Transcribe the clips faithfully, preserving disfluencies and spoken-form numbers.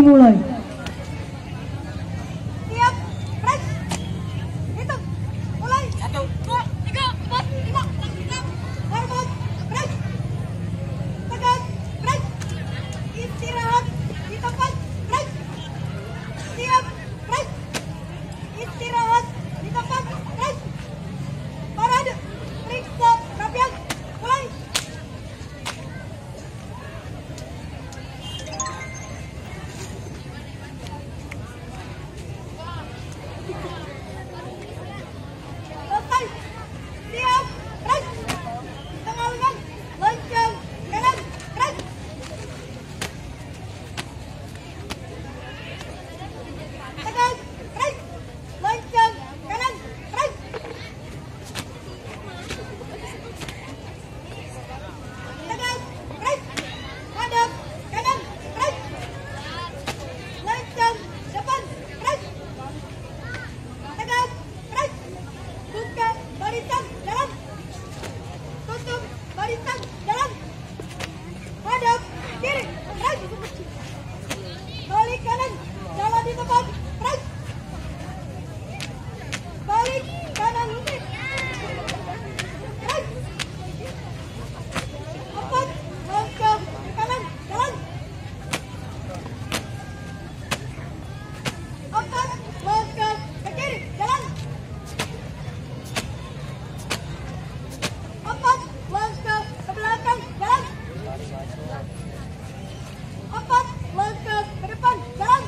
dimulai. Siap, break. Hitung. Mulai. Satu, dua, tiga, empat, lima, enam. Hormat, break. Tegak, break. Istirahat di tempat, break. Siap, break. Istirahat di tempat, break. Parade, periksa rapian, mulai. Selesai. Siap, break. Tengah lengan, loncat, kanan, break. Tegak, break. Loncat, kanan, break. Tegak, break. Hadap, kanan, break. Loncat, depan, break. Tegak, break. Buka barisan, jalan. Tutup barisan, jalan. Hadap, kiri, break. Balik kanan, jalan di tempat, break. Balik kanan, break. Empat, langkah ke kanan, jalan. Empat, langkah ke kiri, jalan. Empat, langkah ke belakang, jalan. Empat, langkah ke depan, jalan.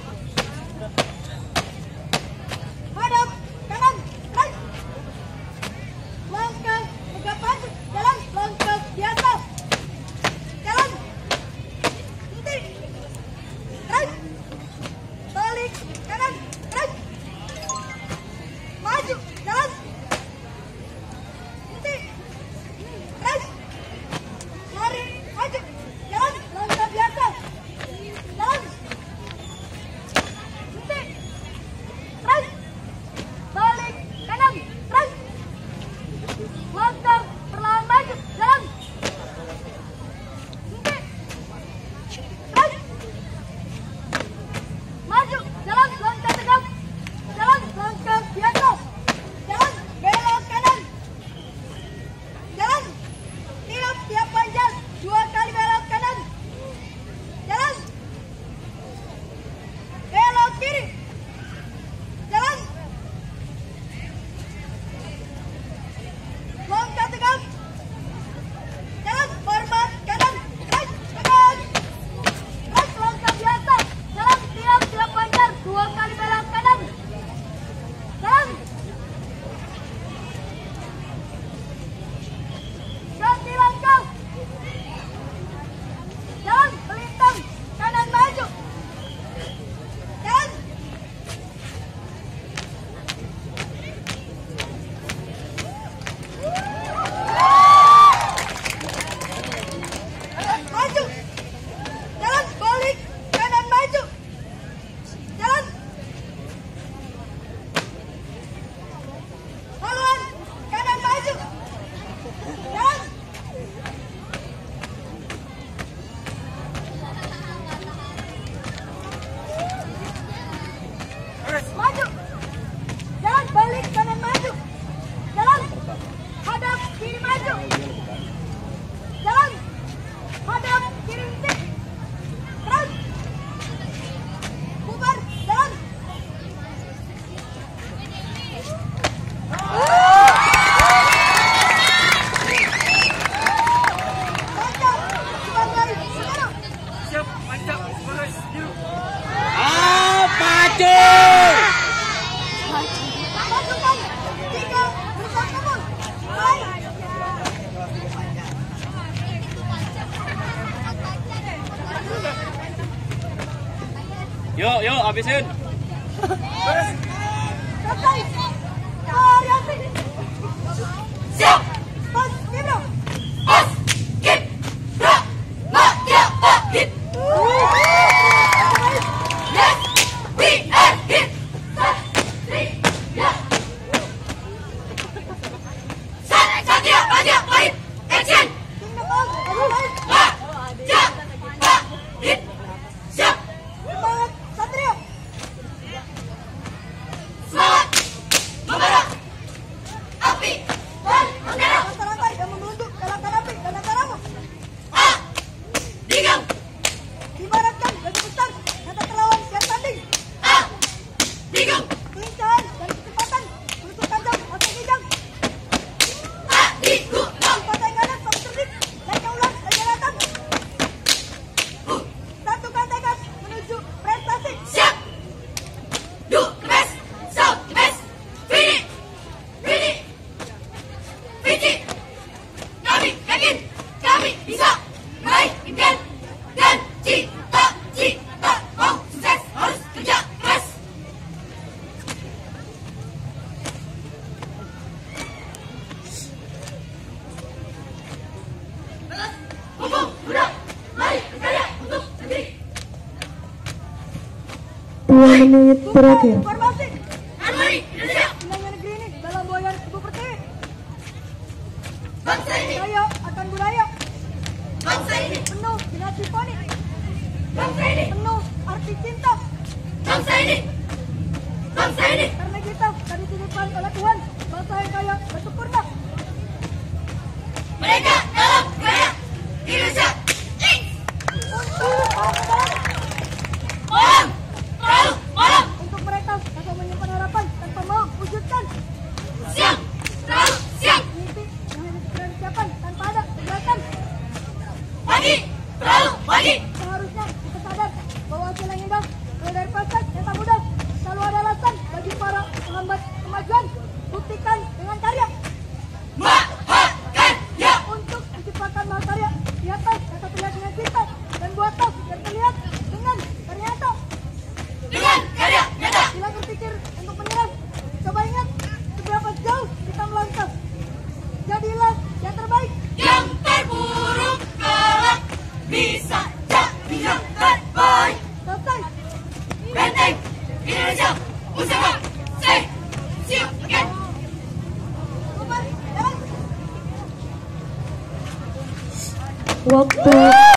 Hadap, kanan, break. Langkah ke depan, jalan. Langkah biasa, jalan. Henti, break. Balik kanan, break. Maju, jalan. Henti, break. Lari, maju, jalan. Langkah biasa, jalan. Henti, break. Balik kanan, break. Langkah perlahan maju, jalan. Henti, break. Maju, jalan, langkah tegak. Jalan, langkah biasa. Jalan, belok kanan. Jalan, tiap tiap panjang. Dua kali belok kanan. Jalan. Belok kiri. Jalan. Langkah tegak. Jalan, hormat kanan. Break, tegak. Break, langkah biasa. Jalan, tiap tiap panjang. Dua kali belok kanan. Jalan. Ganti langkah. Jalan, melintang. Kanan maju. Jalan. Maju. Jalan, balik. Kanan maju. Jalan. Haluan, kanan maju. Jalan. Maju. Jalan, balik kanan maju. Jalan. Hadap kiri maju. Jalan. Hadap kiri henti. Terus. Bubar, jalan. Mantap, sebagai saudara. Siap, mantap, bagus, yuk. Pasukan tiga bersama kebun. Mulai. Yuk, yuk, habisin. Selesai. Arianti. Siap. Pas, Ibro. Pas, Kip, Bra, Ma, Ya, Pa, Hit. Yes, we are hit. Satria. Satria, Satria, baik. Action. Ma, Ya, Pa, Hit. Siap. Semangat. menit terakhir. Informasi. Inangnya negeri ini dalam boyan Ibu Pertiwi. Bangsa ini, Kaya akan budaya, bangsa ini, penuh dengan simfoni, bangsa ini, penuh arti cinta. bangsa ini, bangsa ini. Karena kita dari dititipkan oleh Tuhan, bangsa yang kaya dan sempurna. Mereka dalam budaya Indonesia. Untuk orang-orang, Orang, terlalu malam, untuk mereka yang menyimpan harapan tanpa mau wujudkan siang, terlalu siang, mimpi yang hanya sekedar ucapan tanpa ada kejelasan. pagi, terlalu pagi. Seharusnya kita sadar bahwa hasil yang indah mulai dari proses yang tak mudah selalu ada alasan bagi para penghambat kemajuan. Buktikan dengan karya Mahakarya, untuk menciptakan mahakarya di atas yang terlihat dengan cinta dan buatan yang terlihat dengan karya nyata. dengan karya nyata. Bila berpikir untuk menyerah, coba ingat seberapa jauh kita melangkah. Jadilah yang terbaik. Yang terburuk kelak bisa jadi yang terbaik. Selesai. Benteng Indonesia, usaha, say, siap, again. Kembali, jalan. Waktu